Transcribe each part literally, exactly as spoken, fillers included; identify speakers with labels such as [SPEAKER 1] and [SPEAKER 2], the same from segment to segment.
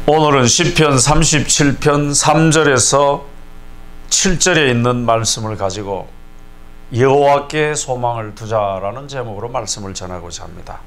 [SPEAKER 1] 오늘은 시편 삼십칠 편 삼 절에서 칠 절에 있는 말씀을 가지고 여호와께 소망을 두자라는 제목으로 말씀을 전하고자 합니다.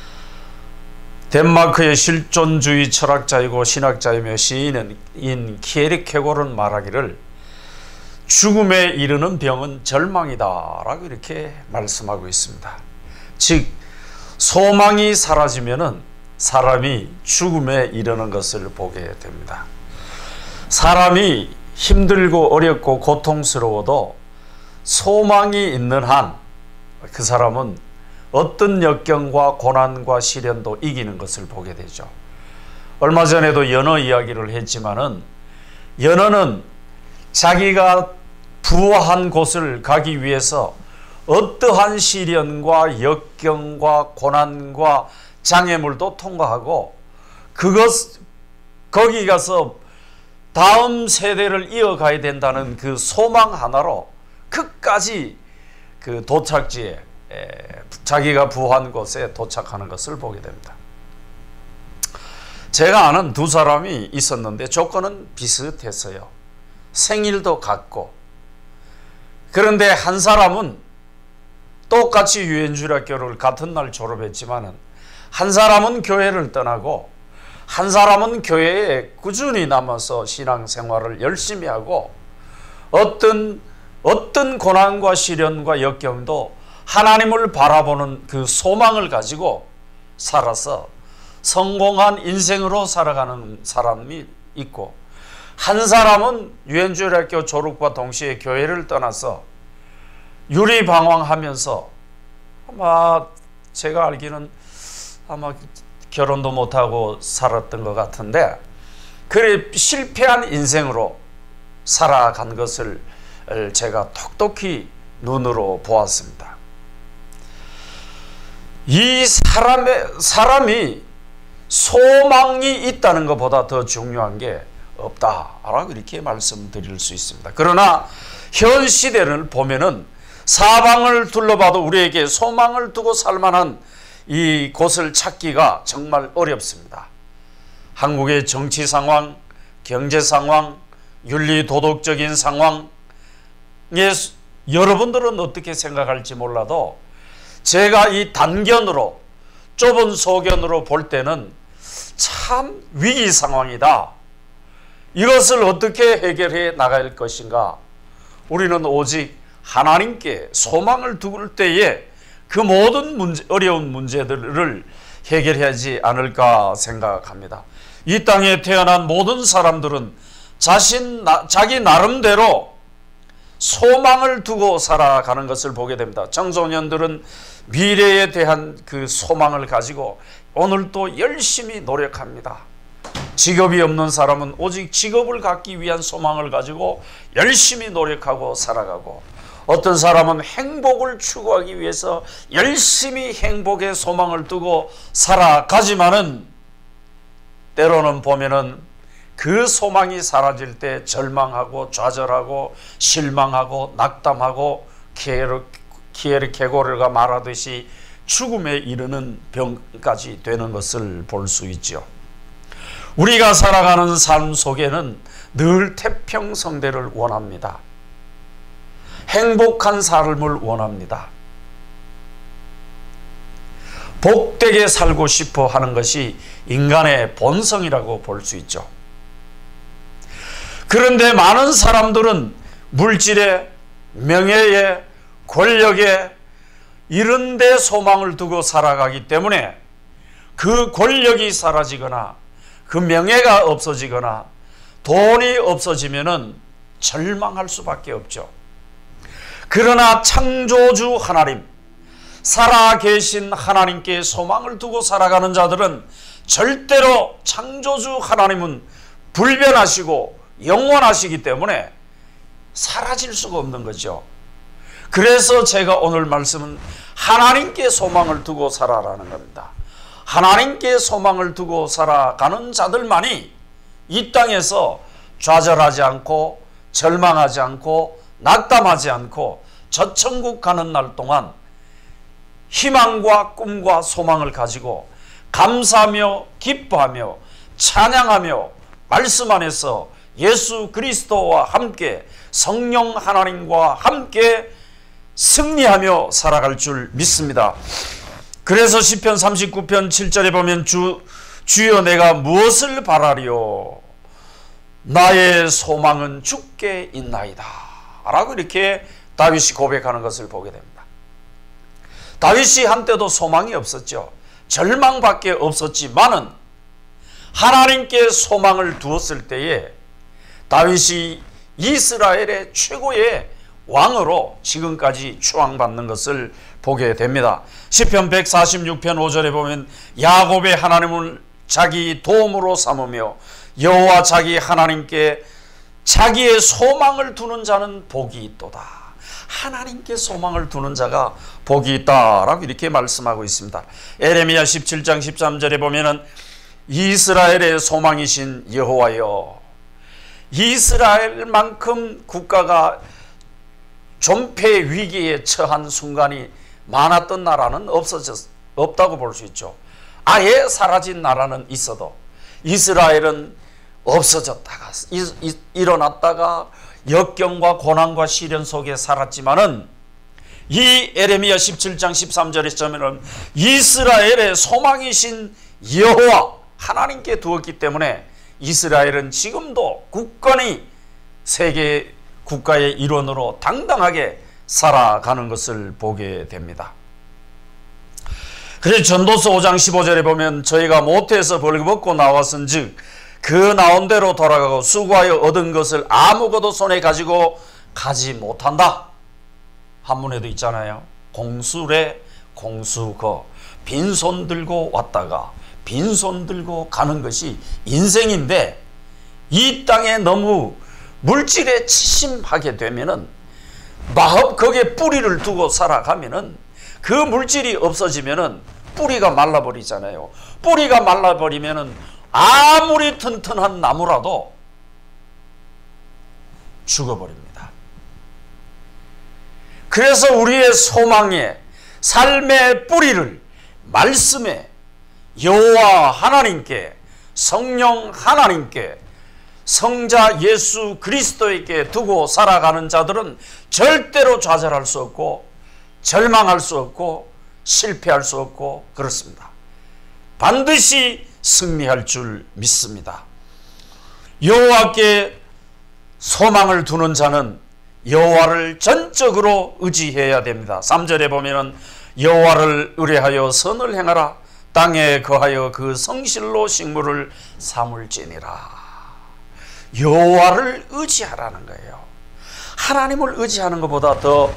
[SPEAKER 1] 덴마크의 실존주의 철학자이고 신학자이며 시인인 키에릭케고르는 말하기를 죽음에 이르는 병은 절망이다 라고 이렇게 말씀하고 있습니다. 즉 소망이 사라지면은 사람이 죽음에 이르는 것을 보게 됩니다. 사람이 힘들고 어렵고 고통스러워도 소망이 있는 한 그 사람은 어떤 역경과 고난과 시련도 이기는 것을 보게 되죠. 얼마 전에도 연어 이야기를 했지만은 연어는 자기가 부화한 곳을 가기 위해서 어떠한 시련과 역경과 고난과 장애물도 통과하고 그것 거기 가서 다음 세대를 이어가야 된다는 그 소망 하나로 끝까지 그 도착지에 에, 자기가 부한 곳에 도착하는 것을 보게 됩니다. 제가 아는 두 사람이 있었는데 조건은 비슷했어요. 생일도 같고. 그런데 한 사람은 똑같이 유엔주일학교를 같은 날 졸업했지만은 한 사람은 교회를 떠나고 한 사람은 교회에 꾸준히 남아서 신앙생활을 열심히 하고 어떤 어떤 고난과 시련과 역경도 하나님을 바라보는 그 소망을 가지고 살아서 성공한 인생으로 살아가는 사람이 있고, 한 사람은 유엔주일학교 졸업과 동시에 교회를 떠나서 유리방황하면서 아마 제가 알기는 아마 결혼도 못하고 살았던 것 같은데, 그래 실패한 인생으로 살아간 것을 제가 톡톡히 눈으로 보았습니다. 이 사람의, 사람이 소망이 있다는 것보다 더 중요한 게 없다라고 이렇게 말씀드릴 수 있습니다. 그러나 현 시대를 보면은 사방을 둘러봐도 우리에게 소망을 두고 살만한 이 곳을 찾기가 정말 어렵습니다. 한국의 정치 상황, 경제 상황, 윤리 도덕적인 상황에 여러분들은 어떻게 생각할지 몰라도 제가 이 단견으로 좁은 소견으로 볼 때는 참 위기 상황이다. 이것을 어떻게 해결해 나갈 것인가? 우리는 오직 하나님께 소망을 둘 때에 그 모든 문제, 어려운 문제들을 해결하지 않을까 생각합니다. 이 땅에 태어난 모든 사람들은 자신, 나, 자기 나름대로 소망을 두고 살아가는 것을 보게 됩니다. 청소년들은 미래에 대한 그 소망을 가지고 오늘도 열심히 노력합니다. 직업이 없는 사람은 오직 직업을 갖기 위한 소망을 가지고 열심히 노력하고 살아가고, 어떤 사람은 행복을 추구하기 위해서 열심히 행복의 소망을 두고 살아가지만은 때로는 보면은 그 소망이 사라질 때 절망하고 좌절하고 실망하고 낙담하고 키에르케고르가 말하듯이 죽음에 이르는 병까지 되는 것을 볼 수 있죠. 우리가 살아가는 삶 속에는 늘 태평성대를 원합니다. 행복한 삶을 원합니다. 복되게 살고 싶어 하는 것이 인간의 본성이라고 볼 수 있죠. 그런데 많은 사람들은 물질에, 명예에, 권력에 이런 데 소망을 두고 살아가기 때문에 그 권력이 사라지거나 그 명예가 없어지거나 돈이 없어지면은 절망할 수밖에 없죠. 그러나 창조주 하나님, 살아계신 하나님께 소망을 두고 살아가는 자들은 절대로 창조주 하나님은 불변하시고 영원하시기 때문에 사라질 수가 없는 거죠. 그래서 제가 오늘 말씀은 하나님께 소망을 두고 살아라는 겁니다. 하나님께 소망을 두고 살아가는 자들만이 이 땅에서 좌절하지 않고 절망하지 않고 낙담하지 않고 저 천국 가는 날 동안 희망과 꿈과 소망을 가지고 감사하며 기뻐하며 찬양하며 말씀 안에서 예수 그리스도와 함께 성령 하나님과 함께 승리하며 살아갈 줄 믿습니다. 그래서 시편 삼십구 편 칠 절에 보면 주, 주여 내가 무엇을 바라리요 나의 소망은 주께 있나이다 라고 이렇게 다윗이 고백하는 것을 보게 됩니다. 다윗이 한때도 소망이 없었죠. 절망밖에 없었지만은 하나님께 소망을 두었을 때에 다윗이 이스라엘의 최고의 왕으로 지금까지 추앙받는 것을 보게 됩니다. 시편 백사십육 편 오 절에 보면 야곱의 하나님을 자기 도움으로 삼으며 여호와 자기 하나님께 자기의 소망을 두는 자는 복이 있도다. 하나님께 소망을 두는 자가 복이 있다라고 이렇게 말씀하고 있습니다. 에레미야 십칠 장 십삼 절에 보면은 이스라엘의 소망이신 여호와여, 이스라엘만큼 국가가 존폐 위기에 처한 순간이 많았던 나라는 없어졌, 없다고 볼 수 있죠. 아예 사라진 나라는 있어도 이스라엘은 없어졌다가 이, 이, 일어났다가 역경과 고난과 시련 속에 살았지만은 이 에레미야 십칠 장 십삼 절에 보면 이스라엘의 소망이신 여호와 하나님께 두었기 때문에 이스라엘은 지금도 굳건히 세계 국가의 일원으로 당당하게 살아가는 것을 보게 됩니다. 그래서 전도서 오 장 십오 절에 보면 저희가 모태에서 벌거벗고 나왔은즉 그 나온 대로 돌아가고 수고하여 얻은 것을 아무것도 손에 가지고 가지 못한다. 한문에도 있잖아요. 공수래 공수거, 빈손 들고 왔다가 빈손 들고 가는 것이 인생인데 이 땅에 너무 물질에 치심하게 되면은 마음 거기에 뿌리를 두고 살아가면은 그 물질이 없어지면은 뿌리가 말라버리잖아요. 뿌리가 말라버리면은 아무리 튼튼한 나무라도 죽어버립니다. 그래서 우리의 소망에 삶의 뿌리를 말씀에 여호와 하나님께 성령 하나님께 성자 예수 그리스도에게 두고 살아가는 자들은 절대로 좌절할 수 없고 절망할 수 없고 실패할 수 없고 그렇습니다. 반드시 승리할 줄 믿습니다. 여호와께 소망을 두는 자는 여호와를 전적으로 의지해야 됩니다. 삼 절에 보면은 여호와를 의뢰하여 선을 행하라 땅에 거하여 그 성실로 식물을 삼을지니라. 여호와를 의지하라는 거예요. 하나님을 의지하는 것보다 더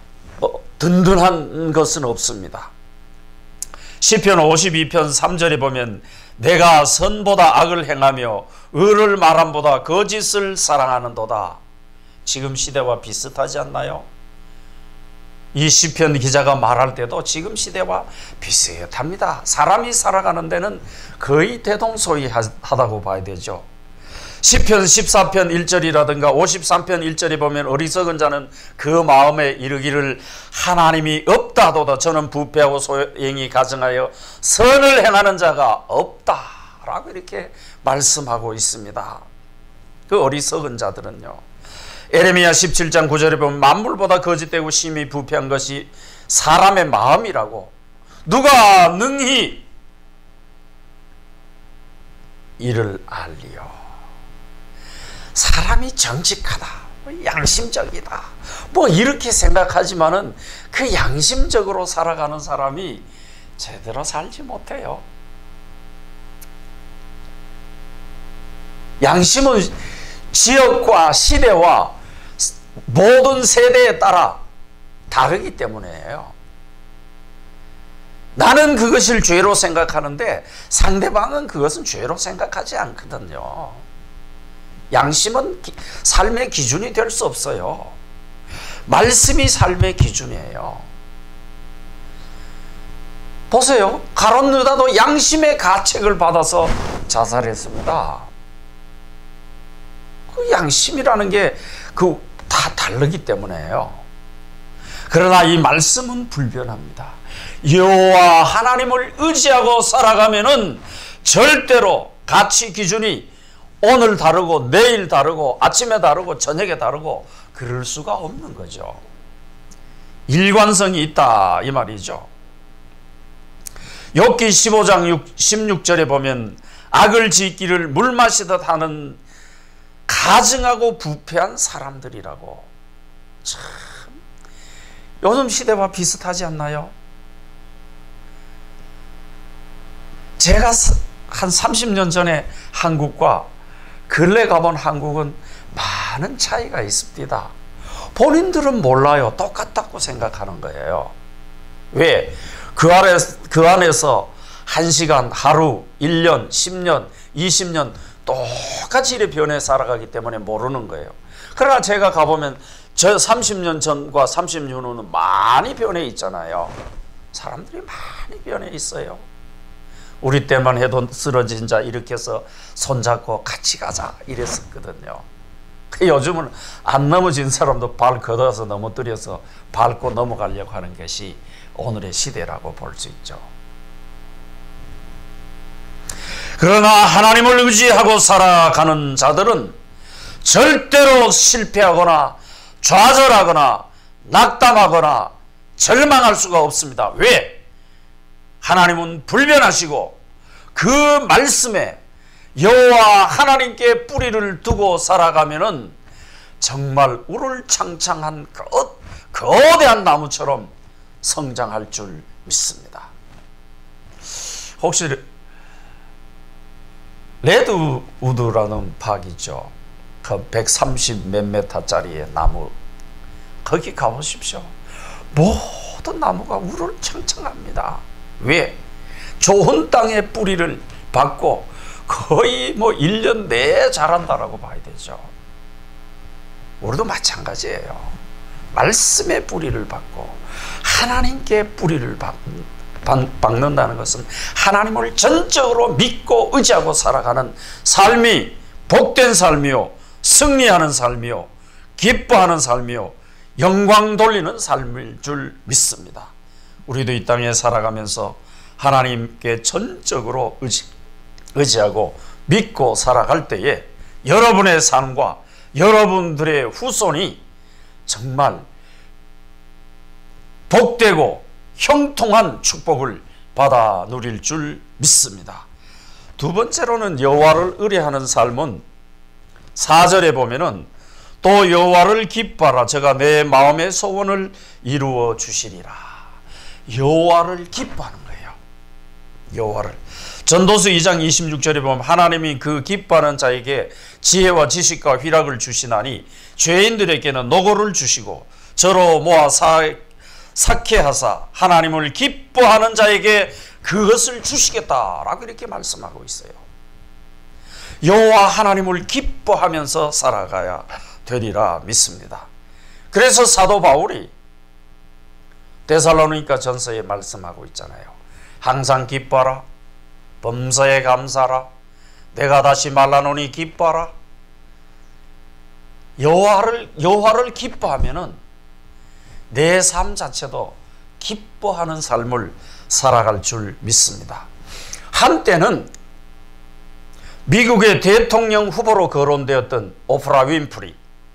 [SPEAKER 1] 든든한 것은 없습니다. 시편 오십이 편 삼 절에 보면 내가 선보다 악을 행하며 의를 말함보다 거짓을 사랑하는도다. 지금 시대와 비슷하지 않나요? 이 시편 기자가 말할 때도 지금 시대와 비슷합니다. 사람이 살아가는 데는 거의 대동소이하다고 봐야 되죠. 시편 십사 편 일 절이라든가 오십삼 편 일 절에 보면 어리석은 자는 그 마음에 이르기를 하나님이 없다도다 저는 부패하고 소행이 가증하여 선을 행하는 자가 없다라고 이렇게 말씀하고 있습니다. 그 어리석은 자들은요. 에레미야 십칠 장 구 절에 보면 만물보다 거짓되고 심히 부패한 것이 사람의 마음이라고 누가 능히 이를 알리요. 사람이 정직하다, 양심적이다, 뭐 이렇게 생각하지만은 그 양심적으로 살아가는 사람이 제대로 살지 못해요. 양심은 지역과 시대와 모든 세대에 따라 다르기 때문이에요. 나는 그것을 죄로 생각하는데 상대방은 그것은 죄로 생각하지 않거든요. 양심은 기, 삶의 기준이 될 수 없어요. 말씀이 삶의 기준이에요. 보세요. 가룟 유다도 양심의 가책을 받아서 자살했습니다. 그 양심이라는 게 그 다 다르기 때문에요. 그러나 이 말씀은 불변합니다. 여호와 하나님을 의지하고 살아가면은 절대로 가치 기준이 오늘 다르고 내일 다르고 아침에 다르고 저녁에 다르고 그럴 수가 없는 거죠. 일관성이 있다 이 말이죠. 욥기 십오 장 십육 절에 보면 악을 짓기를 물 마시듯 하는 가증하고 부패한 사람들이라고. 참 요즘 시대와 비슷하지 않나요? 제가 한 삼십 년 전에 한국과 근래 가본 한국은 많은 차이가 있습니다. 본인들은 몰라요. 똑같다고 생각하는 거예요. 왜? 그 안에, 그 안에서 한 시간, 하루, 일 년, 십 년, 이십 년 똑같이 이렇게 변해 살아가기 때문에 모르는 거예요. 그러나 제가 가보면 저 삼십 년 전과 삼십 년 후는 많이 변해 있잖아요. 사람들이 많이 변해 있어요. 우리 때만 해도 쓰러진 자 이렇게 해서 손잡고 같이 가자 이랬었거든요. 요즘은 안 넘어진 사람도 발 걷어서 넘어뜨려서 밟고 넘어가려고 하는 것이 오늘의 시대라고 볼 수 있죠. 그러나 하나님을 의지하고 살아가는 자들은 절대로 실패하거나 좌절하거나 낙담하거나 절망할 수가 없습니다. 왜? 하나님은 불변하시고 그 말씀에 여호와 하나님께 뿌리를 두고 살아가면은 정말 우를창창한 거, 거대한 나무처럼 성장할 줄 믿습니다. 혹시 레드우드라는 박이죠. 그 백삼십 몇 메타짜리의 나무 거기 가보십시오. 모든 나무가 우를창창합니다. 왜? 좋은 땅에 뿌리를 받고 거의 뭐 일 년 내에 자란다라고 봐야 되죠. 우리도 마찬가지예요. 말씀의 뿌리를 받고 하나님께 뿌리를 박는다는 것은 하나님을 전적으로 믿고 의지하고 살아가는 삶이 복된 삶이요, 승리하는 삶이요, 기뻐하는 삶이요, 영광 돌리는 삶일 줄 믿습니다. 우리도 이 땅에 살아가면서 하나님께 전적으로 의지, 의지하고 믿고 살아갈 때에 여러분의 삶과 여러분들의 후손이 정말 복되고 형통한 축복을 받아 누릴 줄 믿습니다. 두 번째로는 여호와를 의뢰하는 삶은 사 절에 보면은 또 여호와를 기뻐하라 저가 내 마음의 소원을 이루어 주시리라. 여호와를 기뻐하는 거예요. 여호와를. 전도서 이 장 이십육 절에 보면 하나님이 그 기뻐하는 자에게 지혜와 지식과 희락을 주시나니 죄인들에게는 노고를 주시고 저로 모아 사, 삭해하사 하나님을 기뻐하는 자에게 그것을 주시겠다라고 이렇게 말씀하고 있어요. 여호와 하나님을 기뻐하면서 살아가야 되리라 믿습니다. 그래서 사도 바울이 데살로니가 전서에 말씀하고 있잖아요. 항상 기뻐하라. 범사에 감사하라. 내가 다시 말하노니 기뻐하라. 여호와를 여호와를 기뻐하면은 내 삶 자체도 기뻐하는 삶을 살아갈 줄 믿습니다. 한때는 미국의 대통령 후보로 거론되었던 오프라 윈프리,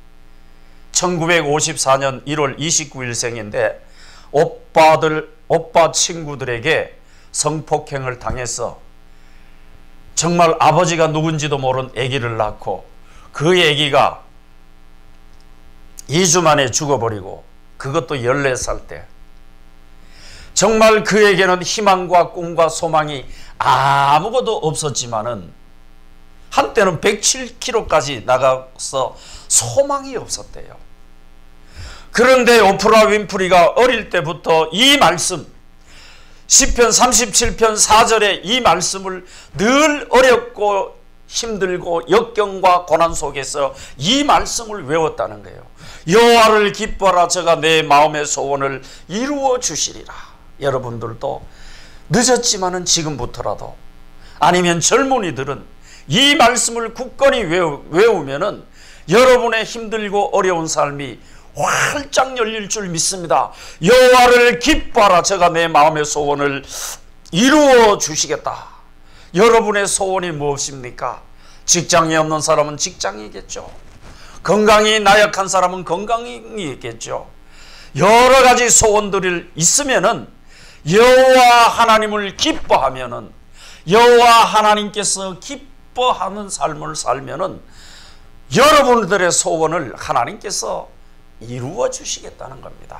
[SPEAKER 1] 천구백오십사 년 일월 이십구일 생인데 오빠들, 오빠 친구들에게 성폭행을 당해서 정말 아버지가 누군지도 모르는 아기를 낳고 그 아기가 이 주 만에 죽어버리고 그것도 열네 살 때 정말 그에게는 희망과 꿈과 소망이 아무것도 없었지만은 한때는 백칠 킬로그램까지 나가서 소망이 없었대요. 그런데 오프라 윈프리가 어릴 때부터 이 말씀 시편 삼십칠 편 사 절에 이 말씀을 늘 어렵고 힘들고 역경과 고난 속에서 이 말씀을 외웠다는 거예요. 여호와를 기뻐하라 저가 내 마음의 소원을 이루어 주시리라. 여러분들도 늦었지만은 지금부터라도 아니면 젊은이들은 이 말씀을 굳건히 외우, 외우면은 여러분의 힘들고 어려운 삶이 활짝 열릴 줄 믿습니다. 여호와를 기뻐하라 저가 내 마음의 소원을 이루어 주시겠다. 여러분의 소원이 무엇입니까? 직장이 없는 사람은 직장이겠죠. 건강이 나약한 사람은 건강이겠죠. 여러 가지 소원들이 있으면은 여호와 하나님을 기뻐하면은, 여호와 하나님께서 기뻐하는 삶을 살면은 여러분들의 소원을 하나님께서 이루어 주시겠다는 겁니다.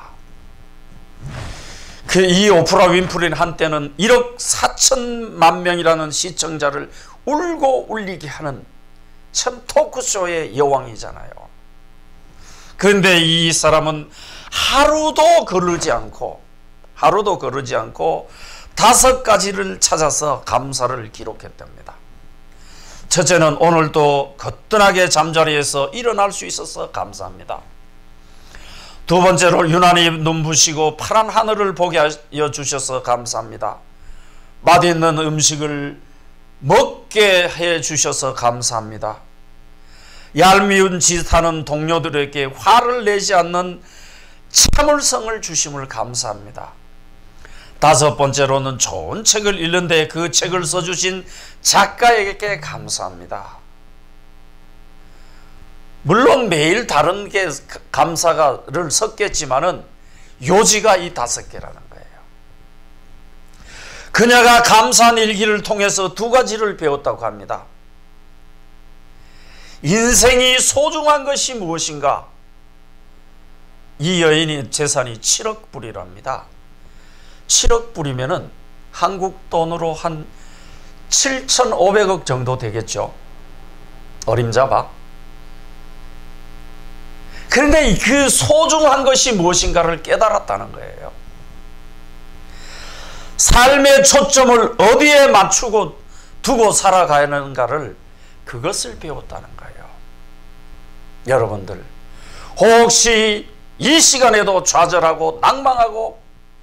[SPEAKER 1] 그 이 오프라 윈프리는 한때는 일억 사천만 명이라는 시청자를 울고 울리게 하는 참 토크쇼의 여왕이잖아요. 그런데 이 사람은 하루도 거르지 않고 하루도 거르지 않고 다섯 가지를 찾아서 감사를 기록했답니다. 첫째는 오늘도 거뜬하게 잠자리에서 일어날 수 있어서 감사합니다. 두 번째로 유난히 눈부시고 파란 하늘을 보게 하여 주셔서 감사합니다. 맛있는 음식을 먹게 해 주셔서 감사합니다. 얄미운 짓하는 동료들에게 화를 내지 않는 참을성을 주심을 감사합니다. 다섯 번째로는 좋은 책을 읽는데 그 책을 써주신 작가에게 감사합니다. 물론 매일 다른 게 감사를 섞겠지만은 요지가 이 다섯 개라는 거예요. 그녀가 감사한 일기를 통해서 두 가지를 배웠다고 합니다. 인생이 소중한 것이 무엇인가? 이 여인이 재산이 칠억 불이랍니다. 칠억 불이면은 한국 돈으로 한 칠천오백억 정도 되겠죠. 어림잡아. 그런데 그 소중한 것이 무엇인가를 깨달았다는 거예요. 삶의 초점을 어디에 맞추고 두고 살아가는가를, 그것을 배웠다는 거예요. 여러분들 혹시 이 시간에도 좌절하고 낭망하고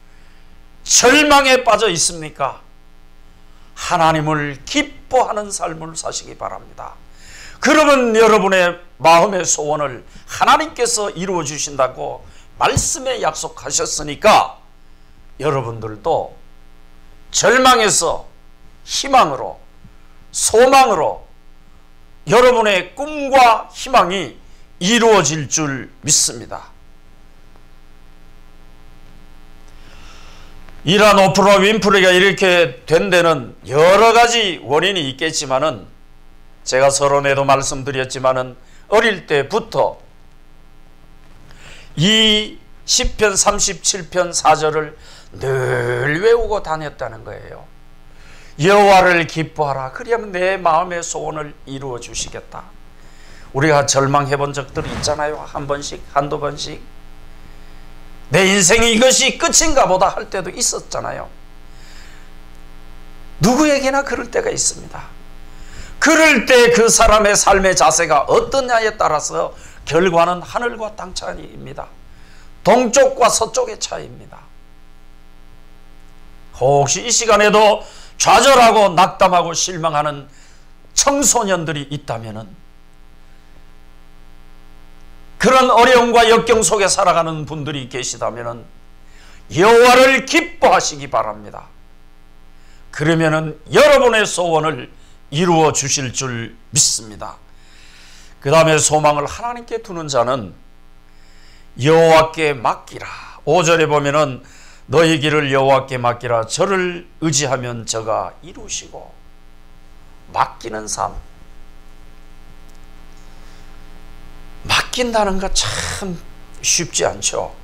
[SPEAKER 1] 절망에 빠져 있습니까? 하나님을 기뻐하는 삶을 사시기 바랍니다. 그러면 여러분의 마음의 소원을 하나님께서 이루어 주신다고 말씀에 약속하셨으니까 여러분들도 절망에서 희망으로, 소망으로 여러분의 꿈과 희망이 이루어질 줄 믿습니다. 이란 오프라 윈프리가 이렇게 된 데는 여러 가지 원인이 있겠지만은, 제가 서론에도 말씀드렸지만은 어릴 때부터 이 시편 삼십칠 편 사 절을 늘 외우고 다녔다는 거예요. 여호와를 기뻐하라, 그리하면 내 마음의 소원을 이루어 주시겠다. 우리가 절망해 본 적들이 있잖아요. 한 번씩, 한두 번씩. 내 인생이 이것이 끝인가 보다 할 때도 있었잖아요. 누구에게나 그럴 때가 있습니다. 그럴 때 그 사람의 삶의 자세가 어떠냐에 따라서 결과는 하늘과 땅 차이입니다. 동쪽과 서쪽의 차이입니다. 혹시 이 시간에도 좌절하고 낙담하고 실망하는 청소년들이 있다면은, 그런 어려움과 역경 속에 살아가는 분들이 계시다면은 여호와를 기뻐하시기 바랍니다. 그러면은 여러분의 소원을 이루어 주실 줄 믿습니다. 그 다음에 소망을 하나님께 두는 자는 여호와께 맡기라. 오 절에 보면은 너희 길을 여호와께 맡기라. 저를 의지하면 저가 이루시고. 맡기는 삶. 맡긴다는 거 참 쉽지 않죠.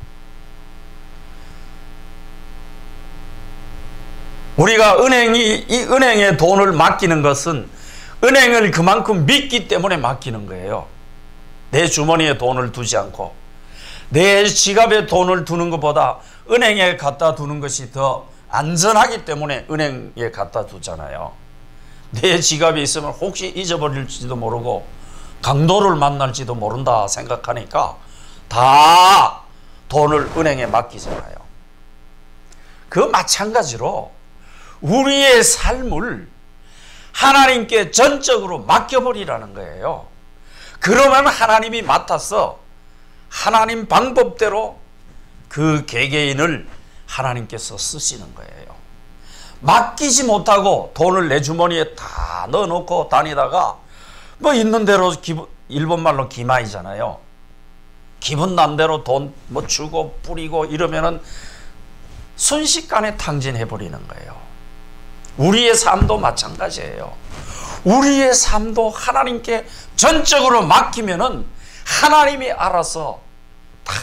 [SPEAKER 1] 우리가 은행이, 이 은행에 돈을 맡기는 것은 은행을 그만큼 믿기 때문에 맡기는 거예요. 내 주머니에 돈을 두지 않고 내 지갑에 돈을 두는 것보다 은행에 갖다 두는 것이 더 안전하기 때문에 은행에 갖다 두잖아요. 내 지갑에 있으면 혹시 잊어버릴지도 모르고 강도를 만날지도 모른다 생각하니까 다 돈을 은행에 맡기잖아요. 그 마찬가지로 우리의 삶을 하나님께 전적으로 맡겨버리라는 거예요. 그러면 하나님이 맡아서 하나님 방법대로 그 개개인을 하나님께서 쓰시는 거예요. 맡기지 못하고 돈을 내 주머니에 다 넣어놓고 다니다가 뭐 있는 대로 기분, 일본 말로 기마이잖아요. 기분 난대로 돈 뭐 주고 뿌리고 이러면은 순식간에 탕진해버리는 거예요. 우리의 삶도 마찬가지예요. 우리의 삶도 하나님께 전적으로 맡기면은 하나님이 알아서 다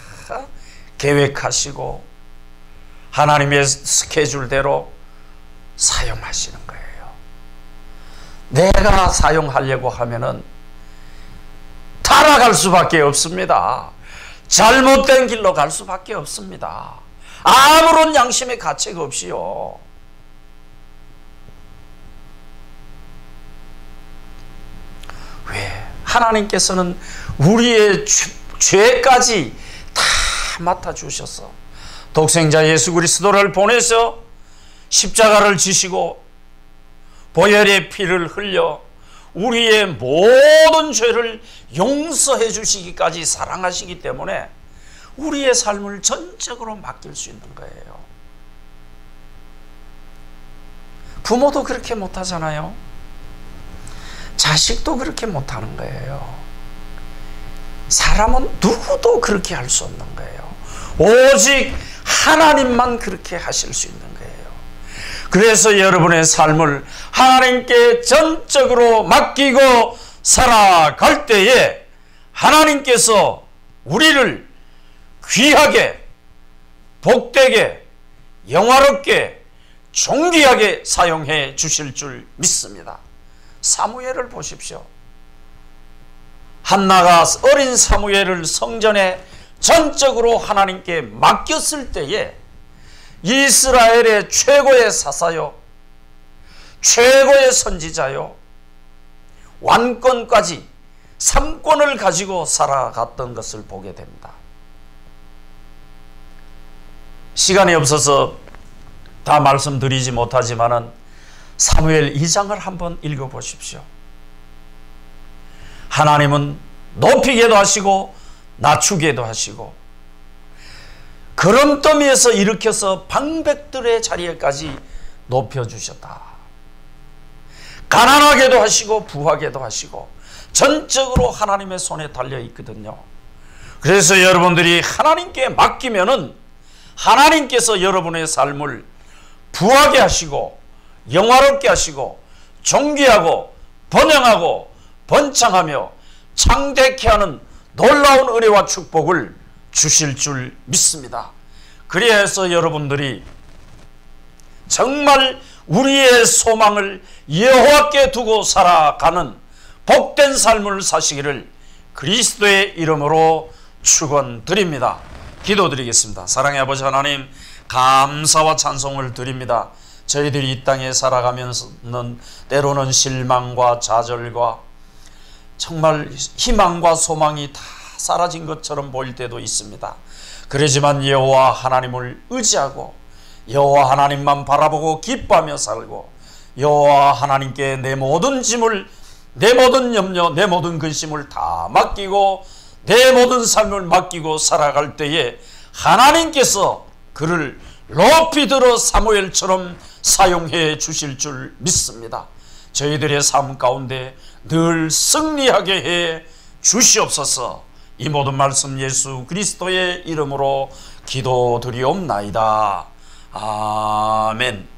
[SPEAKER 1] 계획하시고 하나님의 스케줄대로 사용하시는 거예요. 내가 사용하려고 하면은 타락할 수밖에 없습니다. 잘못된 길로 갈 수밖에 없습니다. 아무런 양심의 가책 없이요. 왜? 하나님께서는 우리의 죄까지 다 맡아주셔서 독생자 예수 그리스도를 보내서 십자가를 지시고 보혈의 피를 흘려 우리의 모든 죄를 용서해 주시기까지 사랑하시기 때문에 우리의 삶을 전적으로 맡길 수 있는 거예요. 부모도 그렇게 못하잖아요. 자식도 그렇게 못하는 거예요. 사람은 누구도 그렇게 할 수 없는 거예요. 오직 하나님만 그렇게 하실 수 있는 거예요. 그래서 여러분의 삶을 하나님께 전적으로 맡기고 살아갈 때에 하나님께서 우리를 귀하게, 복되게, 영화롭게, 존귀하게 사용해 주실 줄 믿습니다. 사무엘을 보십시오. 한나가 어린 사무엘을 성전에 전적으로 하나님께 맡겼을 때에 이스라엘의 최고의 사사요, 최고의 선지자요, 왕권까지 삼권을 가지고 살아갔던 것을 보게 됩니다. 시간이 없어서 다 말씀드리지 못하지만은 사무엘 이 장을 한번 읽어보십시오. 하나님은 높이게도 하시고 낮추게도 하시고 그럼더미에서 일으켜서 방백들의 자리에까지 높여주셨다. 가난하게도 하시고 부하게도 하시고 전적으로 하나님의 손에 달려있거든요. 그래서 여러분들이 하나님께 맡기면은 하나님께서 여러분의 삶을 부하게 하시고 영화롭게 하시고 존귀하고 번영하고 번창하며 창대케 하는 놀라운 은혜와 축복을 주실 줄 믿습니다. 그래서 여러분들이 정말 우리의 소망을 여호와께 두고 살아가는 복된 삶을 사시기를 그리스도의 이름으로 축원드립니다. 기도드리겠습니다. 사랑의 아버지 하나님, 감사와 찬송을 드립니다. 저희들이 이 땅에 살아가면서는 때로는 실망과 좌절과 정말 희망과 소망이 다 사라진 것처럼 보일 때도 있습니다. 그러지만 여호와 하나님을 의지하고 여호와 하나님만 바라보고 기뻐하며 살고 여호와 하나님께 내 모든 짐을, 내 모든 염려, 내 모든 근심을 다 맡기고 내 모든 삶을 맡기고 살아갈 때에 하나님께서 그를 높이 들어 사무엘처럼 사용해 주실 줄 믿습니다. 저희들의 삶 가운데 늘 승리하게 해 주시옵소서. 이 모든 말씀 예수 그리스도의 이름으로 기도드리옵나이다. 아멘.